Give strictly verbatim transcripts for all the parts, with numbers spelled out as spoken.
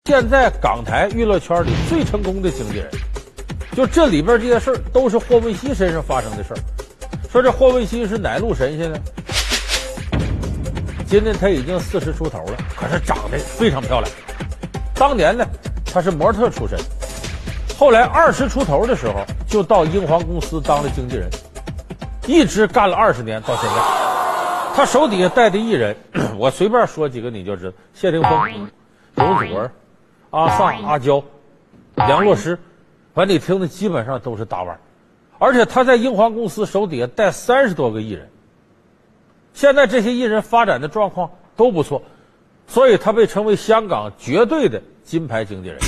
现在港台娱乐圈里最成功的经纪人，就这里边这些事儿都是霍汶希身上发生的事儿。说这霍汶希是哪路神仙呢？今年他已经四十出头了，可是长得非常漂亮。当年呢，他是模特出身，后来二十出头的时候就到英皇公司当了经纪人，一直干了二十年到现在。他手底下带的艺人，我随便说几个你就知道：谢霆锋、容祖儿、阿 sa、阿娇、梁洛施，反正你听的基本上都是大腕。而且他在英皇公司手底下带三十多个艺人，现在这些艺人发展的状况都不错，所以他被称为香港绝对的金牌经纪人。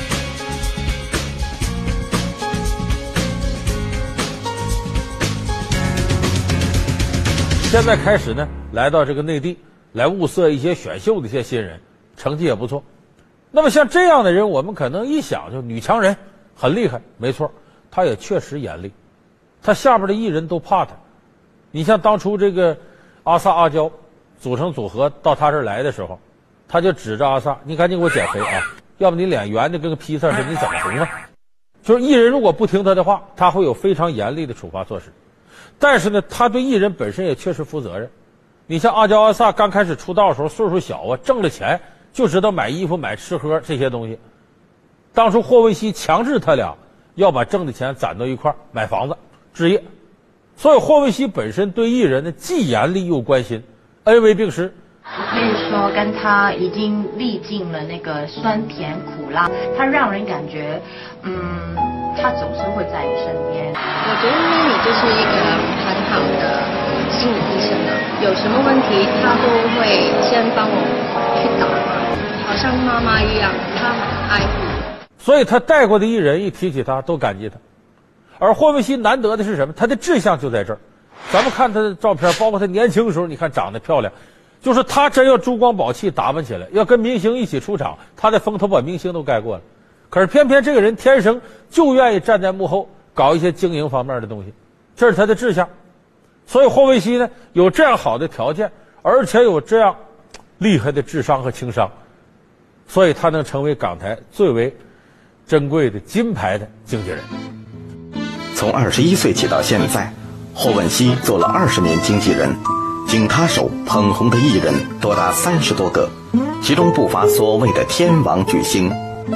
现在开始呢，来到这个内地来物色一些选秀的一些新人，成绩也不错。那么像这样的人，我们可能一想就女强人很厉害，没错，他也确实严厉，他下边的艺人都怕他。你像当初这个阿 sa 阿娇组成组合到他这儿来的时候，他就指着阿 sa：“ 你赶紧给我减肥啊，要不你脸圆的跟个披萨似的，你怎么红啊？”就是艺人如果不听他的话，他会有非常严厉的处罚措施。但是呢，他对艺人本身也确实负责任。你像阿娇阿 sa 刚开始出道的时候岁数小啊，挣了钱就知道买衣服买吃喝这些东西。当初霍汶希强制他俩要把挣的钱攒到一块买房子置业，所以霍汶希本身对艺人呢既严厉又关心，恩威并施。 可以说跟他已经历尽了那个酸甜苦辣，他让人感觉嗯他总是会在你身边。 我觉得呢，你就是一个很好的心理医生啊，有什么问题他都会先帮我去打嘛，好像妈妈一样，他很爱护。 所以他带过的艺人一提起他都感激他。而霍汶希难得的是什么？他的志向就在这儿。咱们看他的照片，包括他年轻的时候，你看长得漂亮，就是他真要珠光宝气打扮起来，要跟明星一起出场，他的风头把明星都盖过了。可是偏偏这个人天生就愿意站在幕后搞一些经营方面的东西，这是他的志向。所以霍汶希呢有这样好的条件，而且有这样厉害的智商和情商，所以他能成为港台最为珍贵的金牌的经纪人。 从二十一岁起到现在，霍汶希做了二十年经纪人，经他手捧红的艺人多达三十多个，其中不乏所谓的天王巨星。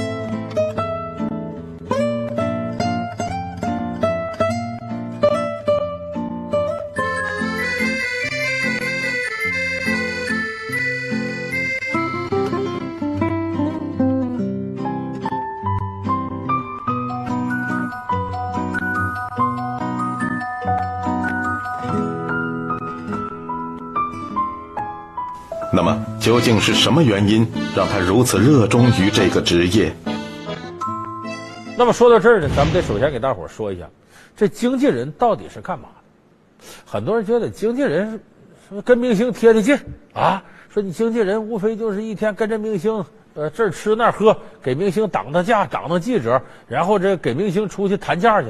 那么究竟是什么原因让他如此热衷于这个职业？ 那么说到这儿呢，咱们得首先给大伙儿说一下，这经纪人到底是干嘛的？很多人觉得经纪人是跟明星贴的近啊，说你经纪人无非就是一天跟着明星，呃，这儿吃那儿喝，给明星挡挡架，挡挡记者，然后这给明星出去谈价去。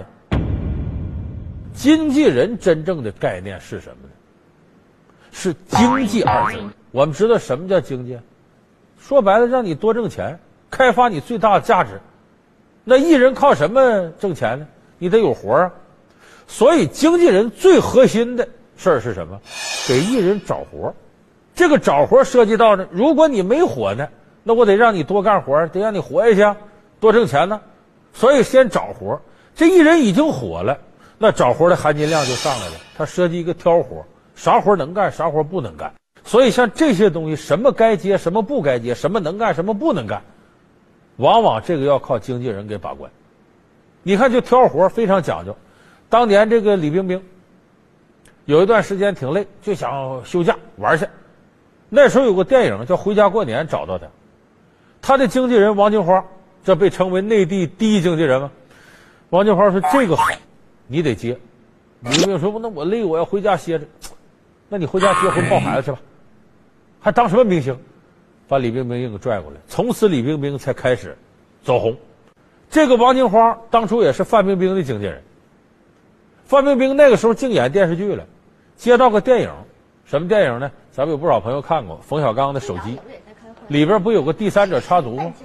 经纪人真正的概念是什么呢？是经济二字。我们知道什么叫经济，说白了让你多挣钱，开发你最大的价值。那艺人靠什么挣钱呢？你得有活啊。所以经纪人最核心的事儿是什么？给艺人找活。这个找活涉及到呢，如果你没火呢，那我得让你多干活，得让你活下去啊，多挣钱呢。所以先找活。这艺人已经火了，那找活的含金量就上来了。他涉及一个挑活，啥活能干，啥活不能干。所以像这些东西，什么该接，什么不该接，什么能干，什么不能干，往往这个要靠经纪人给把关。你看就挑活非常讲究。当年这个李冰冰有一段时间挺累，就想休假玩去。那时候有个电影叫《回家过年》，找到他，他的经纪人王金花，这被称为内地第一经纪人嘛。王金花说这个好，你得接。李冰冰说那我累，我要回家歇着。那你回家结婚抱孩子去吧，还当什么明星？把李冰冰给拽过来，从此李冰冰才开始走红。这个王金花当初也是范冰冰的经纪人。范冰冰那个时候净演电视剧了，接到个电影，什么电影呢？咱们有不少朋友看过冯小刚的手机，里边不有个第三者插足吗？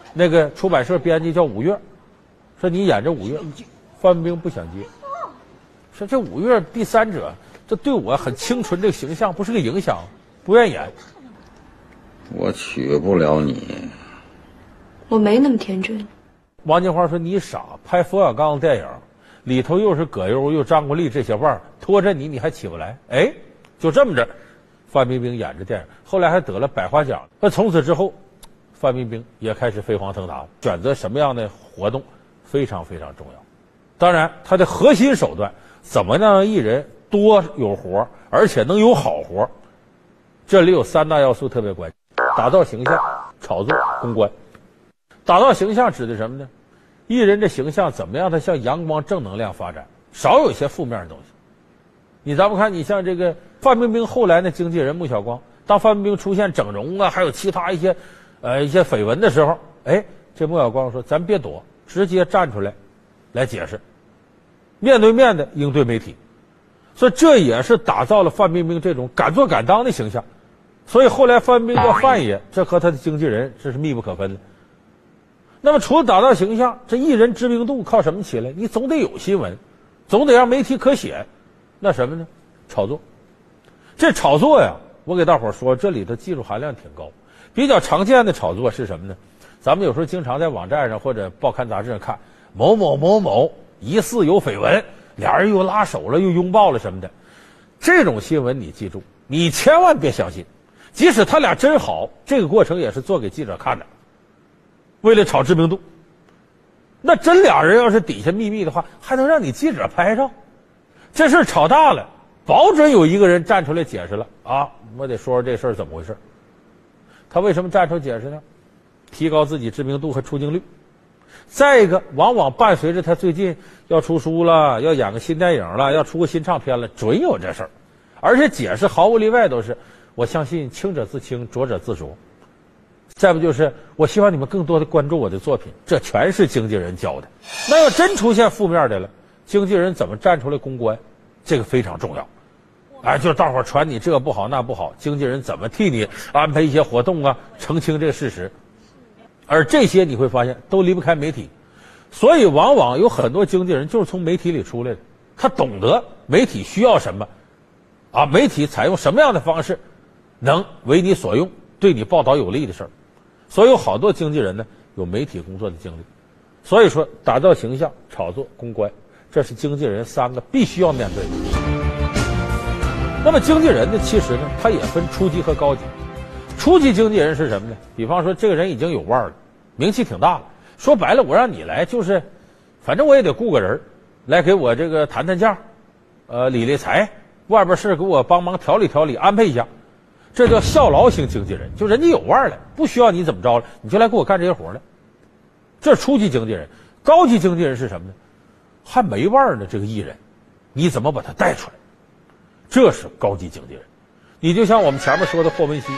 那个出版社编辑叫五月，说你演这五月，范冰冰不想接，说这五月第三者，这对我很清纯这个形象不是个影响，不愿意演。 我娶不了你。 我没那么天真。 王金花说你傻，拍冯小刚的电影里头又是葛优又张国立这些腕儿拖着你，你还起不来？哎，就这么着，范冰冰演着电影，后来还得了百花奖。那从此之后，范冰冰也开始飞黄腾达，选择什么样的活动非常非常重要。当然，她的核心手段怎么让艺人多有活，而且能有好活，这里有三大要素特别关键：打造形象、炒作、公关。打造形象指的什么呢？艺人的形象怎么样？他向阳光正能量发展，少有一些负面的东西。你咱们看，你像这个范冰冰后来的经纪人穆晓光，当范冰冰出现整容啊，还有其他一些呃一些绯闻的时候，哎，这穆晓光说：“咱别躲，直接站出来来解释，面对面的应对媒体。”所以这也是打造了范冰冰这种敢做敢当的形象。所以后来范冰冰叫范爷，这和他的经纪人这是密不可分的。那么除了打造形象，这艺人知名度靠什么起来？你总得有新闻，总得让媒体可写。那什么呢？炒作。这炒作呀，我给大伙儿说，这里的技术含量挺高。比较常见的炒作是什么呢？咱们有时候经常在网站上或者报刊杂志上看某某某某疑似有绯闻，俩人又拉手了又拥抱了什么的，这种新闻你记住，你千万别相信。即使他俩真好，这个过程也是做给记者看的，为了炒知名度。那真俩人要是底下秘密的话，还能让你记者拍照？这事炒大了，保准有一个人站出来解释了啊！我得说说这事儿怎么回事。他为什么站出来解释呢？提高自己知名度和出镜率。再一个，往往伴随着他最近要出书了，要演个新电影了，要出个新唱片了，准有这事儿。而且解释毫无例外都是，我相信清者自清，浊者自浊。再不就是我希望你们更多的关注我的作品，这全是经纪人教的。那要真出现负面的了，经纪人怎么站出来公关，这个非常重要。哎，就是大伙儿传你这不好那不好，经纪人怎么替你安排一些活动啊，澄清这个事实。而这些你会发现都离不开媒体，所以往往有很多经纪人就是从媒体里出来的，他懂得媒体需要什么，啊，媒体采用什么样的方式能为你所用，对你报道有利的事儿。所以有好多经纪人呢有媒体工作的经历。所以说打造形象、炒作、公关，这是经纪人三个必须要面对的。那么经纪人呢，其实呢他也分初级和高级。初级经纪人是什么呢？比方说这个人已经有腕儿了，名气挺大了，说白了我让你来就是反正我也得雇个人来给我这个谈谈价，呃理理财，外边事给我帮忙调理调理，安排一下。这叫效劳型经纪人，就人家有腕儿了，不需要你怎么着了，你就来给我干这些活了。这是初级经纪人。高级经纪人是什么呢？还没腕儿呢，这个艺人你怎么把他带出来，这是高级经纪人。你就像我们前面说的霍汶希，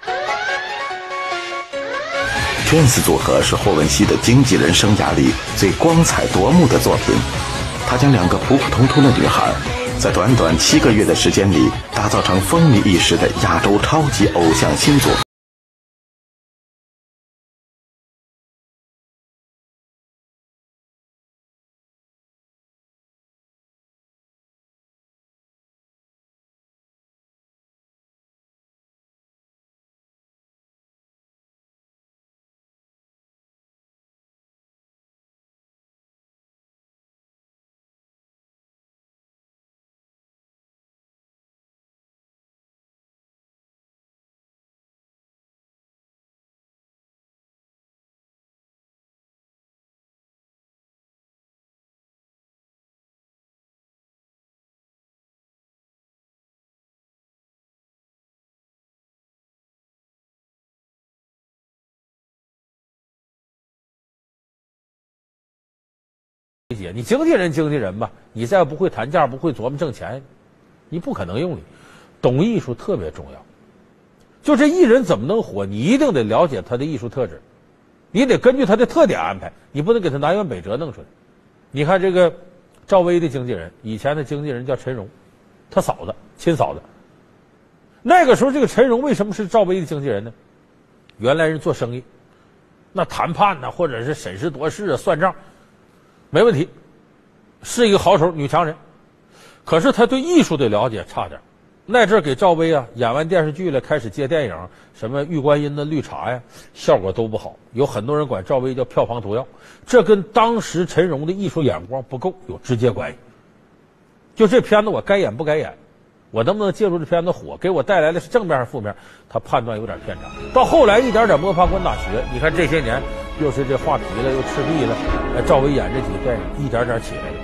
天使组合是霍汶希的经纪人生涯里最光彩夺目的作品。他将两个普普通通的女孩在短短七个月的时间里打造成风靡一时的亚洲超级偶像新组合。 理解，你经纪人经纪人吧，你再不会谈价，不会琢磨挣钱，你不可能用你。懂艺术特别重要。就这艺人怎么能火，你一定得了解他的艺术特质，你得根据他的特点安排，你不能给他南辕北辙弄出来。你看这个赵薇的经纪人，以前的经纪人叫陈荣，他嫂子，亲嫂子。那个时候这个陈荣为什么是赵薇的经纪人呢？原来人做生意， 那谈判呢，或者是审时度势啊，算账，没问题，是一个好手女强人。可是他对艺术的了解差点。那阵儿给赵薇啊演完电视剧了，开始接电影，什么《玉观音》的绿茶呀，效果都不好。有很多人管赵薇叫票房毒药，这跟当时陈荣的艺术眼光不够有直接关系。就这片子我该演不该演，我能不能借助这片子火，给我带来的是正面还是负面，他判断有点偏差。到后来一点点摸爬滚打学，你看这些年又是这画皮了，又赤壁了，哎，赵薇演这几个电影一点点起来了。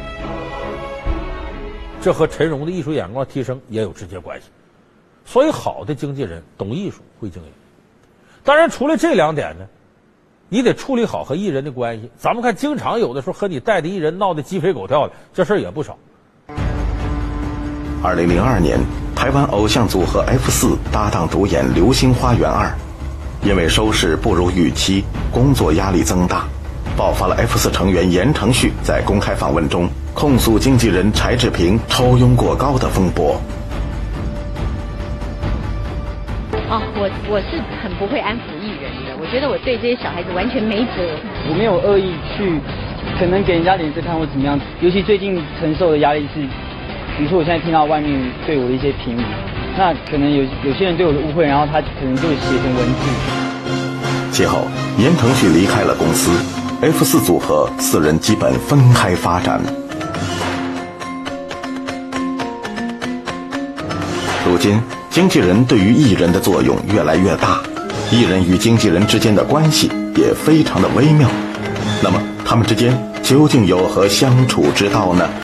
这和陈荣的艺术眼光提升也有直接关系。所以好的经纪人懂艺术会经营。当然除了这两点呢，你得处理好和艺人的关系。咱们看经常有的时候和你带的艺人闹得鸡飞狗跳的，这事儿也不少。 二零零二年，台湾偶像组合 F 四搭档主演《流星花园二》，因为收视不如预期，工作压力增大，爆发了 F 四成员言承旭在公开访问中控诉经纪人柴智屏抽佣过高的风波。 哦，我我是很不会安抚艺人的，我觉得我对这些小孩子完全没辙。 我没有恶意去，可能给人家脸色看或怎么样。尤其最近承受的压力是，比如说我现在听到外面对我的一些评语，那可能有有些人对我的误会，然后他可能就写成文字。 其后，言承旭离开了公司 ，F 四组合四人基本分开发展。如今，经纪人对于艺人的作用越来越大，艺人与经纪人之间的关系也非常的微妙。那么，他们之间究竟有何相处之道呢？